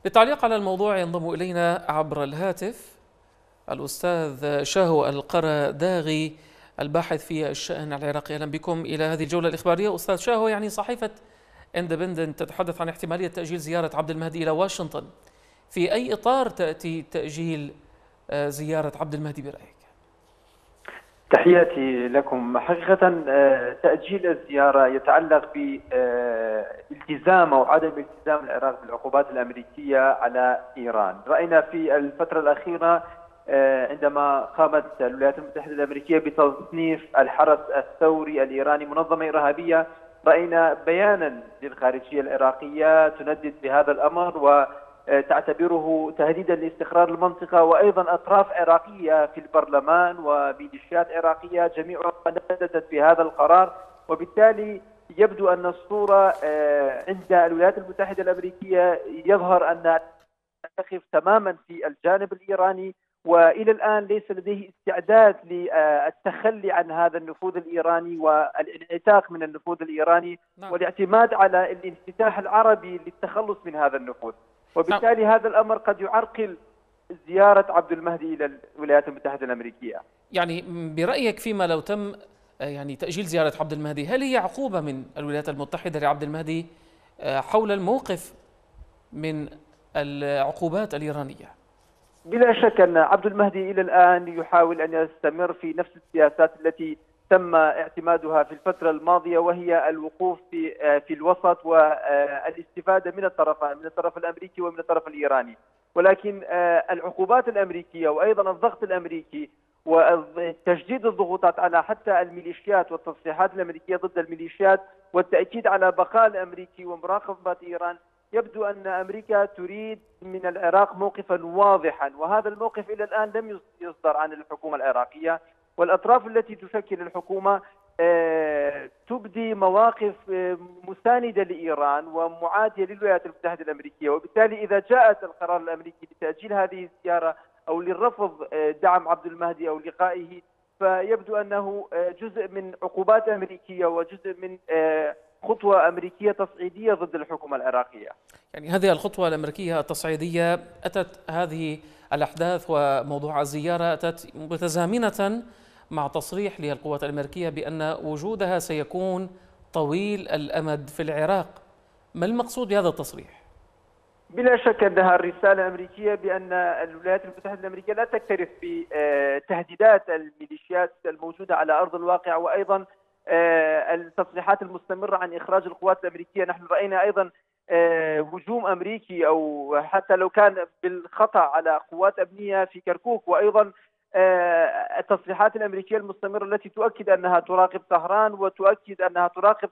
للتعليق على الموضوع ينضم إلينا عبر الهاتف الأستاذ شاهو القرداغي الباحث في الشأن العراقي. أهلا بكم إلى هذه الجولة الإخبارية. أستاذ شاهو، صحيفة اندبندنت تتحدث عن احتمالية تأجيل زيارة عبد المهدي إلى واشنطن. في أي إطار تأتي تأجيل زيارة عبد المهدي برأيك؟ تحياتي لكم. حقيقة تأجيل الزيارة يتعلق بالتزام أو عدم التزام العراق بالعقوبات الأمريكية على إيران. رأينا في الفترة الأخيرة عندما قامت الولايات المتحدة الأمريكية بتصنيف الحرس الثوري الإيراني منظمة إرهابية، رأينا بيانا للخارجية العراقية تندد بهذا الأمر وتعتبره تهديدا لاستقرار المنطقة، وأيضا أطراف عراقية في البرلمان وميليشيات عراقية جميعها نددت بهذا القرار. وبالتالي يبدو أن الصورة عند الولايات المتحدة الأمريكية يظهر أن تقف تماما في الجانب الإيراني، وإلى الآن ليس لديه استعداد للتخلي عن هذا النفوذ الإيراني والانعتاق من النفوذ الإيراني والاعتماد على الانفتاح العربي للتخلص من هذا النفوذ. وبالتالي هذا الأمر قد يعرقل زيارة عبد المهدي إلى الولايات المتحدة الأمريكية. برأيك فيما لو تم تأجيل زيارة عبد المهدي، هل هي عقوبة من الولايات المتحدة لعبد المهدي حول الموقف من العقوبات الإيرانية؟ بلا شك أن عبد المهدي إلى الآن يحاول أن يستمر في نفس السياسات التي تم اعتمادها في الفترة الماضية، وهي الوقوف في الوسط والاستفادة من الطرف الأمريكي ومن الطرف الإيراني. ولكن العقوبات الأمريكية وأيضا الضغط الأمريكي وتشديد الضغوطات على حتى الميليشيات والتصريحات الأمريكية ضد الميليشيات والتأكيد على بقاء الأمريكي ومراقبة إيران، يبدو أن أمريكا تريد من العراق موقفا واضحا، وهذا الموقف إلى الآن لم يصدر عن الحكومة العراقية. والأطراف التي تشكل الحكومة تبدي مواقف مساندة لإيران ومعادية للولايات المتحدة الأمريكية. وبالتالي إذا جاءت القرار الأمريكي لتأجيل هذه الزيارة أو للرفض دعم عبد المهدي أو لقائه، فيبدو أنه جزء من عقوبات أمريكية وجزء من خطوة أمريكية تصعيدية ضد الحكومة العراقية. هذه الخطوة الأمريكية التصعيدية أتت، هذه الأحداث وموضوع الزيارة أتت متزامنة مع تصريح للقوات الأمريكية بأن وجودها سيكون طويل الأمد في العراق. ما المقصود بهذا التصريح؟ بلا شك أنها الرسالة الأمريكية بأن الولايات المتحدة الأمريكية لا تكترث بتهديدات الميليشيات الموجودة على أرض الواقع، وأيضا التصريحات المستمرة عن إخراج القوات الأمريكية. نحن رأينا أيضا هجوم أمريكي أو حتى لو كان بالخطأ على قوات أمنية في كركوك، وأيضا التصريحات الأمريكية المستمرة التي تؤكد أنها تراقب طهران وتؤكد أنها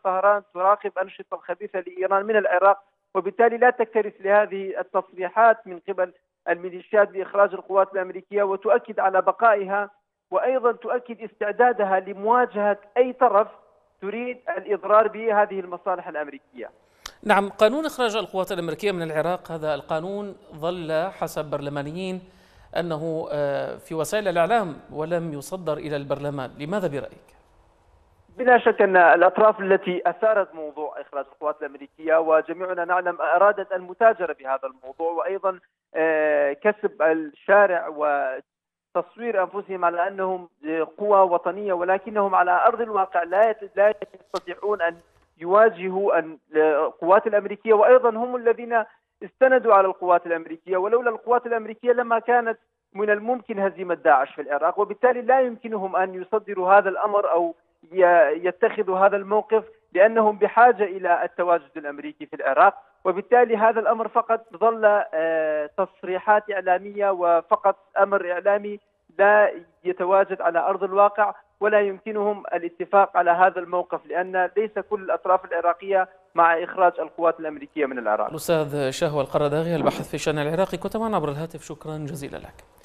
تراقب أنشطة الخبيثة لإيران من العراق. وبالتالي لا تكترث لهذه التصريحات من قبل الميليشيات بإخراج القوات الأمريكية، وتؤكد على بقائها، وأيضا تؤكد استعدادها لمواجهة أي طرف تريد الإضرار بهذه المصالح الأمريكية. نعم، قانون إخراج القوات الأمريكية من العراق، هذا القانون ظل حسب برلمانيين أنه في وسائل الإعلام ولم يصدر إلى البرلمان. لماذا برأيك؟ بلا شك أن الأطراف التي أثارت موضوع إخراج القوات الأمريكية، وجميعنا نعلم، أرادت المتاجرة بهذا الموضوع وأيضا كسب الشارع وتصوير أنفسهم على أنهم قوى وطنية، ولكنهم على أرض الواقع لا يستطيعون أن يواجهوا القوات الأمريكية، وأيضا هم الذين استندوا على القوات الأمريكية. ولولا القوات الأمريكية لما كانت من الممكن هزيمة داعش في العراق، وبالتالي لا يمكنهم أن يصدروا هذا الأمر أو يتخذوا هذا الموقف، لأنهم بحاجة إلى التواجد الأمريكي في العراق. وبالتالي هذا الأمر فقط ظل تصريحات إعلامية وفقط أمر إعلامي لا يتواجد على أرض الواقع، ولا يمكنهم الاتفاق على هذا الموقف، لأن ليس كل الأطراف العراقية مع إخراج القوات الأمريكية من العراق. الأستاذ شاهو القرداغي الباحث في الشأن العراقي، كنت معنا عبر الهاتف، شكرا جزيلا لك.